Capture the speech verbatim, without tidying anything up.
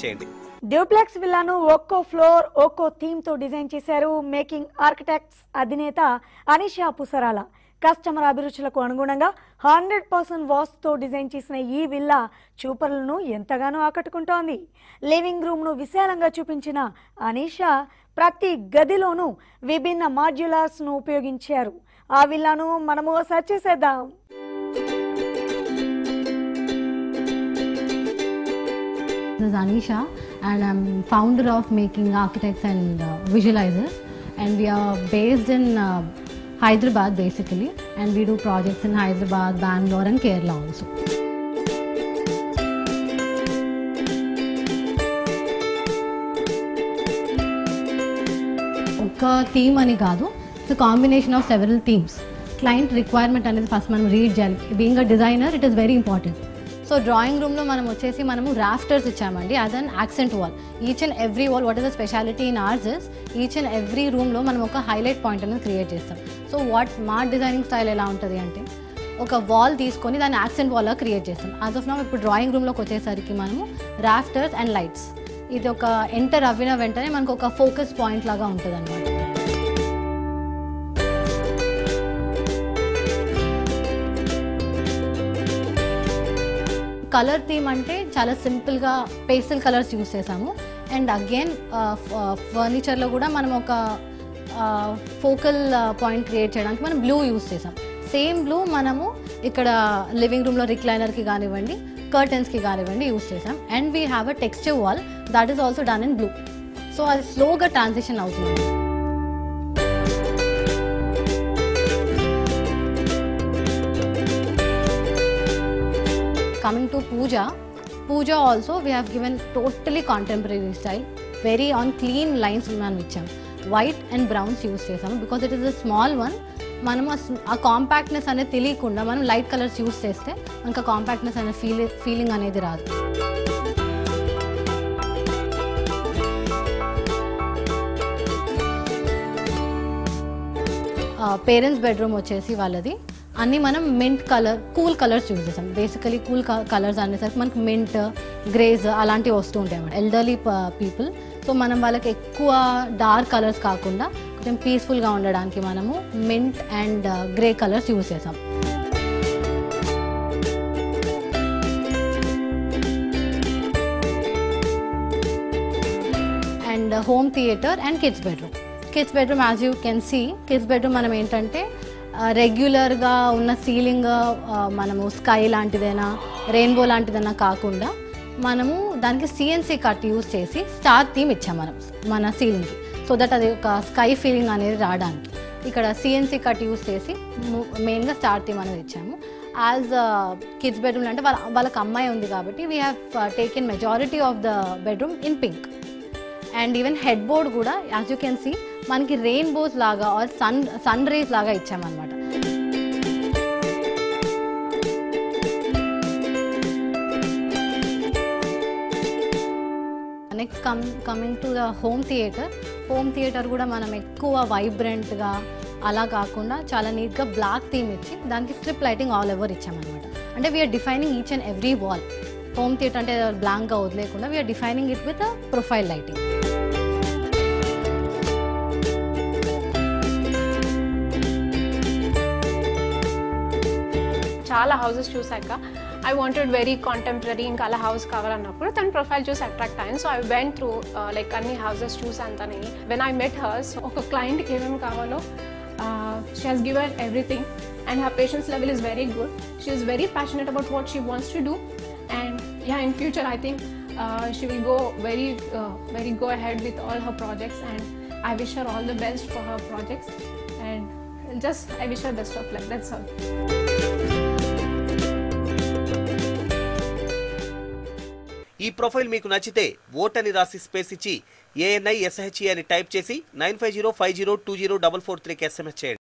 చేయండి. డ్యూప్లెక్స్ విల్లాను ఒక్కో ఫ్లోర్ ఒక్కో థీమ్ తో డిజైన్ చేశారు మేకింగ్ ఆర్కిటెక్ట్స్ అధినేత అనిషా పుసరాల. కస్టమర్ అభిరుచులకు అనుగుణంగా హండ్రెడ్ పర్సెంట్ వాస్తుతో డిజైన్ చేసిన ఈ విల్లా చూపరులను ఎంతగానో ఆకట్టుకుంటోంది. లివింగ్ రూమ్ను విశాలంగా చూపించిన అనిషా ప్రతి గదిలోనూ విభిన్న మాడ్యులర్స్ను ఉపయోగించారు. ఆ విల్లాను మనము సెర్చ్ చేసేద్దాం. This is Anisha and I'm founder of Making Architects and uh, Visualizers, and we are based in uh, Hyderabad basically, and we do projects in Hyderabad, Bangalore and Kerala also. Oka theme ani kaadu, it's a combination of several themes. Client requirement అనేది first మనం read చేయాలి. Being a designer it is very important. So drawing రూమ్లో మనం వచ్చేసి మనము rafters ఇచ్చామండి as an accent wall. Each and every wall what is the speciality in ours is each and every రూమ్లో మనం ఒక హైలైట్ పాయింట్ అనేది క్రియేట్ చేస్తాం. సో వాట్ మా డిజైనింగ్ స్టైల్ ఎలా ఉంటుంది అంటే ఒక వాల్ తీసుకొని దాన్ని యాక్సెంట్ వాల్గా క్రియేట్ చేస్తాం. యాజ్ ఆఫ్ నౌ ఇప్పుడు డ్రాయింగ్ రూమ్లోకి వచ్చేసరికి మనము రాఫ్టర్స్ అండ్ లైట్స్ ఇది ఒక ఎంటర్ అవ్విన వెంటనే మనకు ఒక ఫోకస్ పాయింట్ లాగా ఉంటుంది అన్నమాట. కలర్ థీమ్ అంటే చాలా సింపుల్గా పేస్టల్ కలర్స్ యూస్ చేసాము. అండ్ అగైన్ ఫర్నిచర్లో కూడా మనం ఒక ఫోకల్ పాయింట్ క్రియేట్ చేయడానికి మనం బ్లూ యూస్ చేసాం. సేమ్ బ్లూ మనము ఇక్కడ లివింగ్ రూమ్లో రిక్లైనర్కి కానివ్వండి కర్టెన్స్కి కానివ్వండి యూస్ చేసాం. And we have a texture wall that is also done in blue. So అది స్లోగా ట్రాన్సిషన్ అవుతుంది. Coming to Puja, Puja also we have given totally contemporary style, very on clean lines మనం ఇచ్చాం. White and browns use చేసాము because it is a small one. మనం ఆ compactness అనేది తెలియకుండా మనం లైట్ కలర్స్ యూస్ చేస్తే మనకు ఆ కాంపాక్ట్నెస్ అనే ఫీల్ ఫీలింగ్ అనేది రాదు. పేరెంట్స్ బెడ్రూమ్ వచ్చేసి వాళ్ళది అన్నీ మనం mint colour cool colours use చేసాం. బేసికలీ కూల్ కలర్స్ అనేసరికి మనకి మింట్ గ్రేస్ అలాంటివి వస్తూ ఉంటాయి అన్నమాట ఎల్డర్లీ పీపుల్. సో మనం వాళ్ళకి ఎక్కువ డార్క్ కలర్స్ కాకుండా కొంచెం పీస్ఫుల్గా ఉండడానికి మనము mint and grey colours use చేసాం. And home theatre and kids bedroom. Kids bedroom as you can see kids bedroom మనం ఏంటంటే రెగ్యులర్గా ఉన్న సీలింగ్ మనము స్కై లాంటిదైనా రెయిన్బో లాంటిదైనా కాకుండా మనము దానికి సిఎన్సీ కట్ యూజ్ చేసి స్టార్ థీమ్ ఇచ్చాం మనం మన సీలింగ్కి. సో దట్ అది ఒక స్కై ఫీలింగ్ అనేది రావడానికి ఇక్కడ సిఎన్సీ కట్ యూజ్ చేసి మెయిన్గా స్టార్ థీమ్ అనేది ఇచ్చాము. యాజ్ కిడ్స్ బెడ్రూమ్ అంటే వాళ్ళ వాళ్ళకి అమ్మాయి ఉంది కాబట్టి we have taken majority of the bedroom in pink. And even head board కూడా యాజ్ యూ కెన్ సీ మనకి రెయిన్బోస్ లాగా ఆర్ సన్ సన్ రేస్ లాగా ఇచ్చామన్నమాట. Next come coming to the home theatre. Home theatre కూడా మనం ఎక్కువ వైబ్రెంట్గా అలా కాకుండా చాలా నీట్గా బ్లాక్ థీమ్ ఇచ్చి దానికి స్ట్రిప్ లైటింగ్ ఆల్ ఓవర్ ఇచ్చామన్నమాట. అంటే we're defining each and every wall. Home theatre అంటే బ్లాంక్గా వదిలేకుండా we're defining it with profile lighting. చాలా హౌసెస్ చూసాక ఐ వాంటెడ్ వెరీ కాంటెంపరీ ఇంకా అలా హౌస్ కావాలన్నప్పుడు తన ప్రొఫైల్ చూసి అట్రాక్ట్ అయ్యాను. So I went through like అన్ని హౌసెస్ చూసాను తనని. వెన్ ఐ మెట్ హర్స్ ఒక క్లయింట్కి ఏమేమి కావాలో she has given everything and her patience level is very good. She is very passionate about what she wants to do and yeah in future I think she will go very very go ahead with all her projects and I wish her all the best for her projects and just I wish her best of luck. That's all. ఈ profile మీకు నచ్చితే vote అని రాసి space ఇచ్చి ANI SHE అని type చేసి nine five zero five zero two zero double four త్రీకి SMS చేయండి.